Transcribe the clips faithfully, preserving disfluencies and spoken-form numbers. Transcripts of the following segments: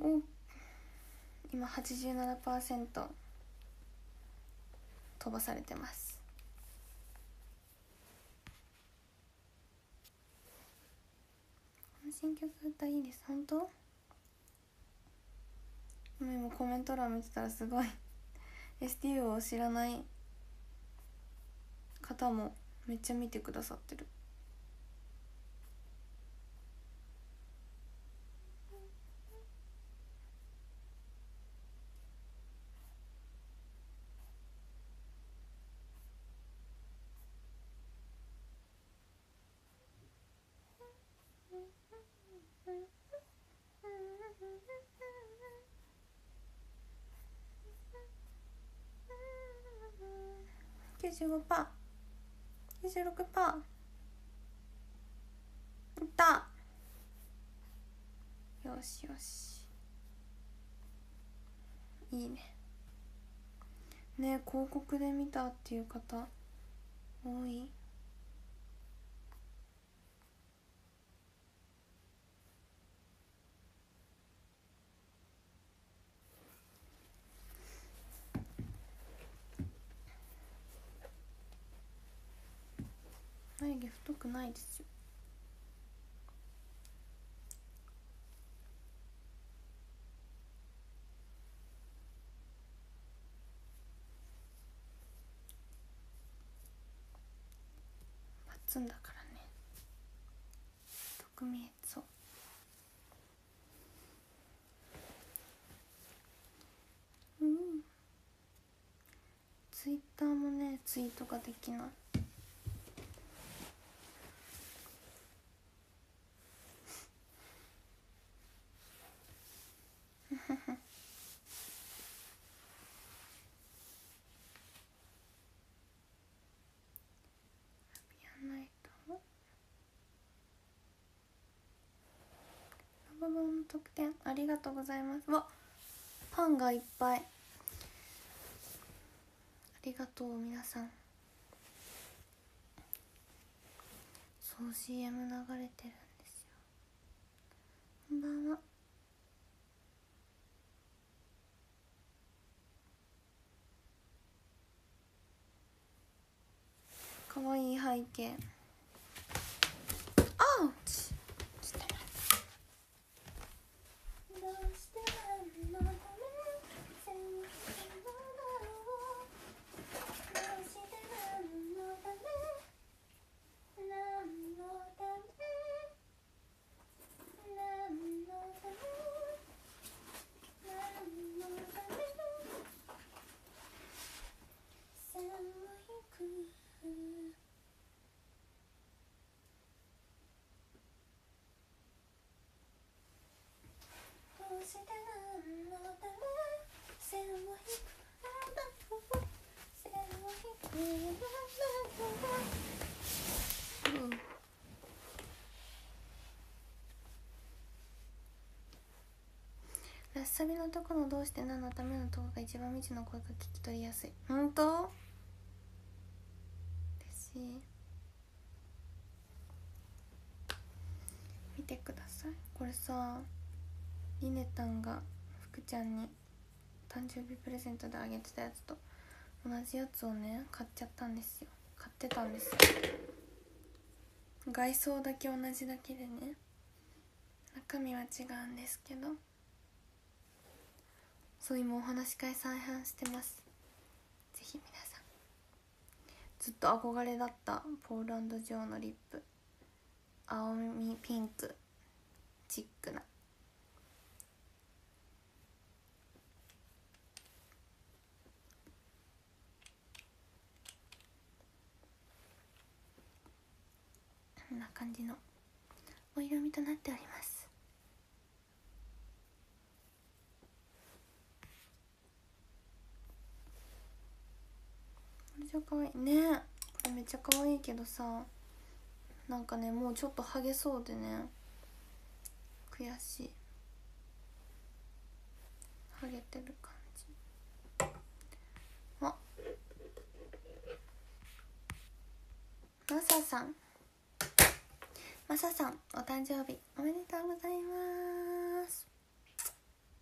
お今 はちじゅうななパーセント 飛ばされてます。この新曲歌いいです。本当？今コメント欄見てたらすごいエスティーユー を知らない方もめっちゃ見てくださってる。きゅうじゅうごパーセント、きゅうじゅうろくパーセント いった。よしよし、いいね。ね、広告で見たっていう方多い。眉毛太くないですよ。パッツンだからね、太く見えそう。うん、ツイッターもねツイートができない。ラブボンの特典ありがとうございます。わ、パンがいっぱい、ありがとう皆さん。そう シーエム 流れてるんですよ。こんばんは。かわいい背景。あっちラッサビのところどうして何のためのところが一番未知の声が聞き取りやすい。本当？嬉しい。見てください。これさ、リネタンが福ちゃんに誕生日プレゼントであげてたやつと同じやつをね買っちゃったんですよ。買ってたんですよ。外装だけ同じだけでね、中身は違うんですけど、そう今お話し会再販してます。ぜひ皆さん、ずっと憧れだったポール&ジョーのリップ、青みピンクチックなこんな感じのお色味となっております。めっちゃ可愛いね。これめっちゃ可愛いけどさ、なんかねもうちょっとハゲそうでね悔しい。ハゲてる感じ。あ、マサさん、マサさんお誕生日おめでとうございます。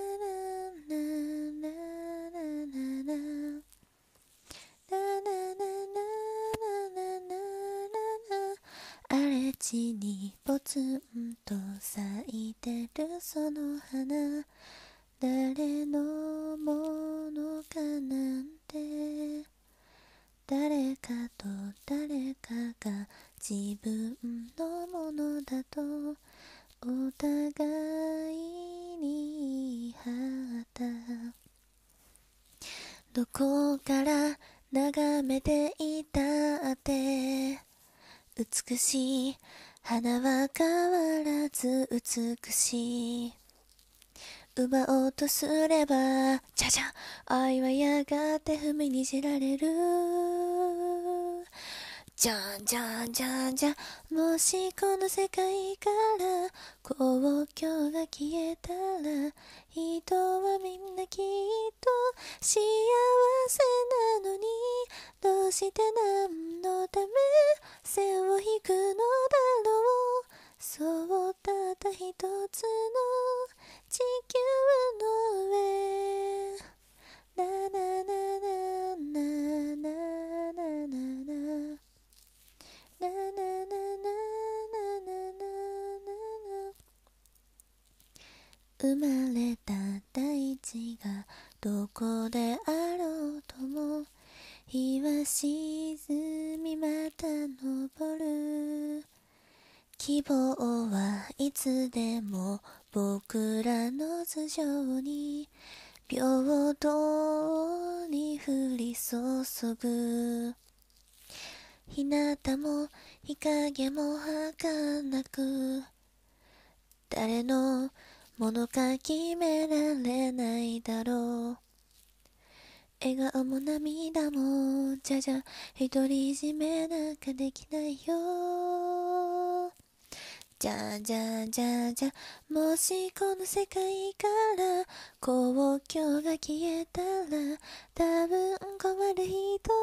地にポツンと咲いてるその花、誰のものかなんて、誰かと誰かが自分のものだとお互いに言い張った。どこから眺めていたって美しい花は変わらず美しい。奪おうとすればじゃじゃ愛はやがて踏みにじられる。じゃんじゃんじゃんじゃん。もしこの世界から公共が消えたら、人はみんなきっと幸せなのに、どうして何のため線を引くのだろう。そうたった一つの地球の上、なななななななななななななな。生まれた大地がどこであろうとも、日は沈みまた昇る。希望はいつでも僕らの頭上に平等に降り注ぐ。日向も日陰も儚く、誰のものか決められないだろう。笑顔も涙もじゃじゃ独り占めなんかできないよ。じゃんじゃんじゃんじゃん。もしこの世界から公共が消えたら、多分困る人がいるんだ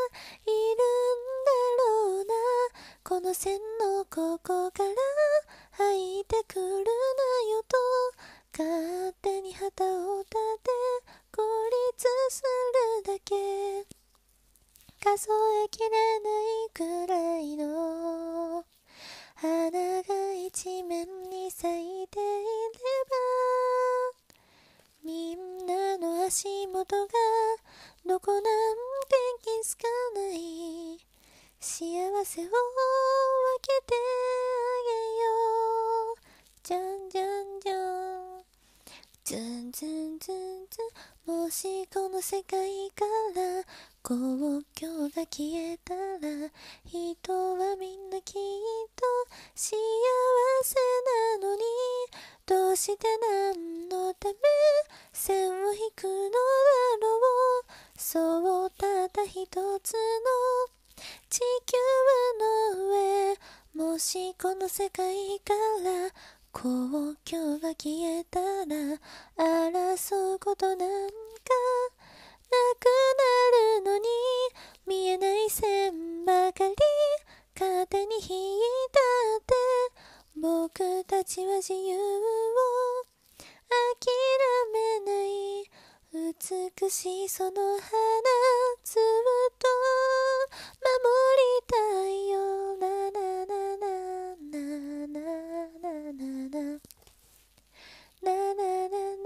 ろうな。この線のここから入ってくるなよと勝手に旗を立て孤立するだけ。数えきれないくらいの花が一面に咲いていれば、みんなの足元がどこなんて気づかない。幸せを分けてあげよう。じゃんじゃんじゃん。ズンズンズンズン。もしこの世界から公共が消えたら、人はみんなきっと幸せなのに、どうして何のため線を引くのだろう。そうたった一つの地球の上、もしこの世界から公共が消えたら、争うことなんかなくなるのに、見えない線ばかり勝手に引いたって、僕たちは自由を諦めない。美しいその花ずっと守りたいよ。ななななななななななななな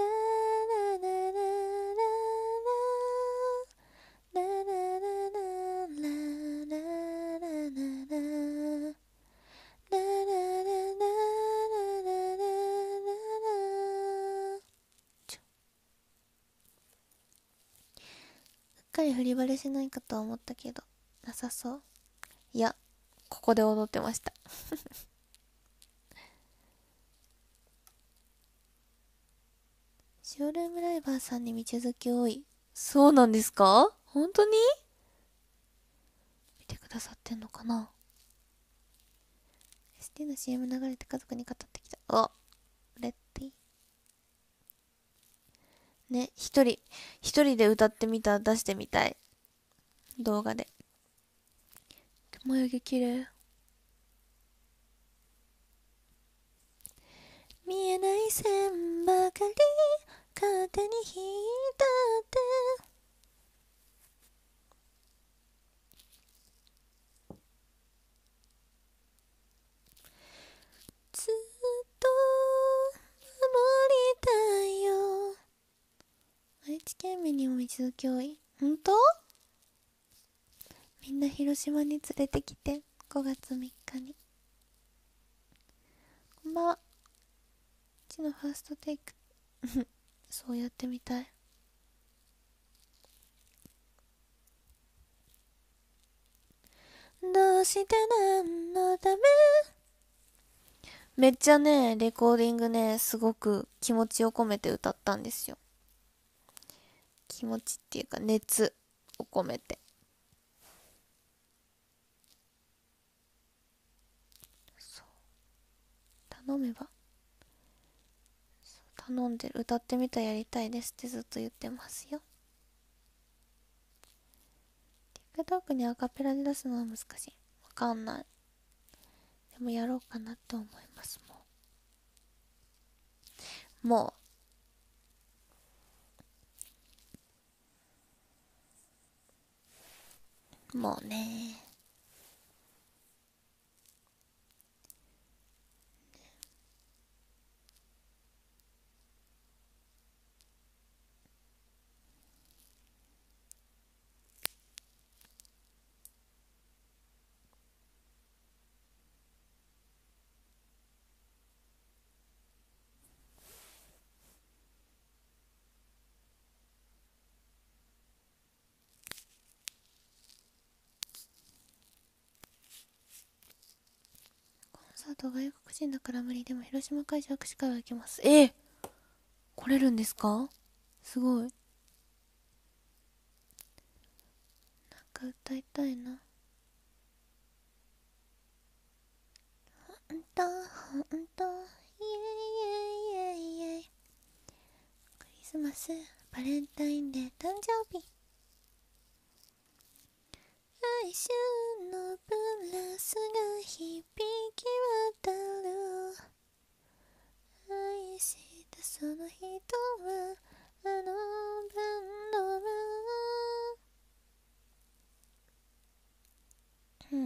うっかり振りバレしないかと思ったけどなさそう。いや、ここで踊ってましたショールームライバーさんに道好き多い。そうなんですか？本当に見てくださってんのかな。 エスティー の シーエム 流れて家族に語ってきた。あ、レッティね、一人一人で歌ってみた。出してみたい、動画で。眉毛綺麗。見えない線ばかり勝手に引いたって知県民にも一度脅威。ほんと？みんな広島に連れてきて、ごがつみっかに。こんばんは。うちのファーストテイクそうやってみたい。どうしてなんのため。めっちゃね、レコーディングね、すごく気持ちを込めて歌ったんですよ。気持ちっていうか熱を込めて。そう。頼めば。そう頼んでる。歌ってみたやりたいですってずっと言ってますよ。TikTok にアカペラで出すのは難しい。わかんない。でもやろうかなって思います。もう。もう。もうね。コンサート外国人だから無理。でも広島会場握手会は行けます。えー、来れるんですか？すごい。なんか歌いたいな。ほんとほんとイエイエイイエイイエイ。クリスマス、バレンタインデー、誕生日。哀愁のブラスが響き渡る。愛したその人はあのバンドは。うん。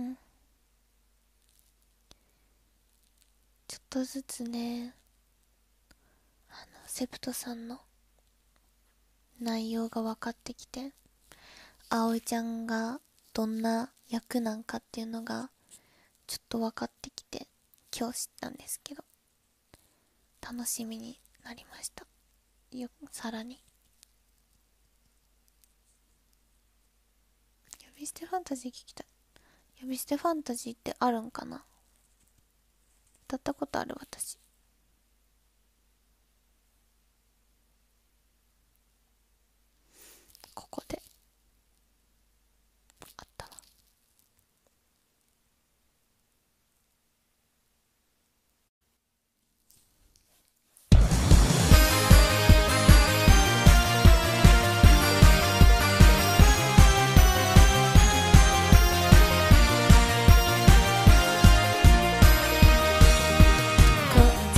ちょっとずつね、あのセプトさんの内容が分かってきて、葵ちゃんがどんな役なんかっていうのがちょっと分かってきて、今日知ったんですけど、楽しみになりました。よ、さらに呼び捨てファンタジー聞きたい。呼び捨てファンタジーってあるんかな？歌ったことある私。ここであったわ。今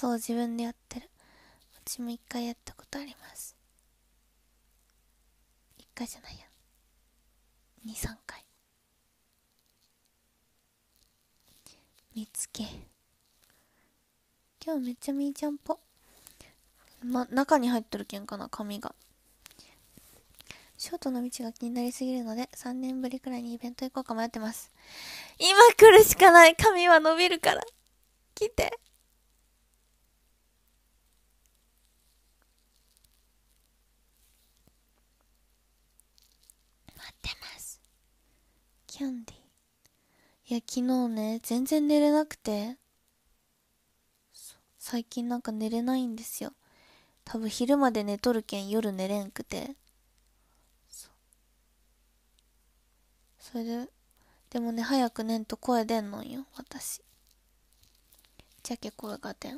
そう、自分でやってる。うちも一回やったことあります。一回じゃないや、二三回。見つけ。今日めっちゃみーちゃんっぽ。ま、中に入っとるけんかな、髪が。ショートの道が気になりすぎるので、さんねんぶりくらいにイベント行こうか迷ってます。今来るしかない。髪は伸びるから。来て。待ってます。キャンディー。いや、昨日ね、全然寝れなくて。最近なんか寝れないんですよ。多分昼まで寝とるけん夜寝れんくて。そ, それで、でもね、早く寝んと声出んのんよ、私。じゃけ声が出ん。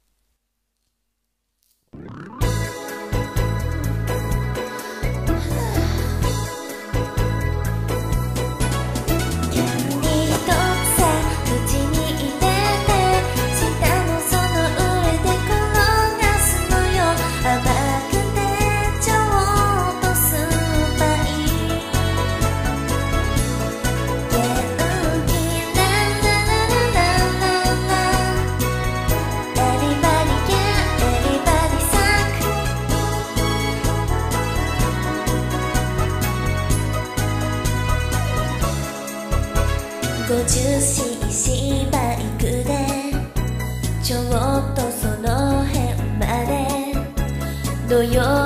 ごじゅうシーシー バイクでちょっとその辺まで土曜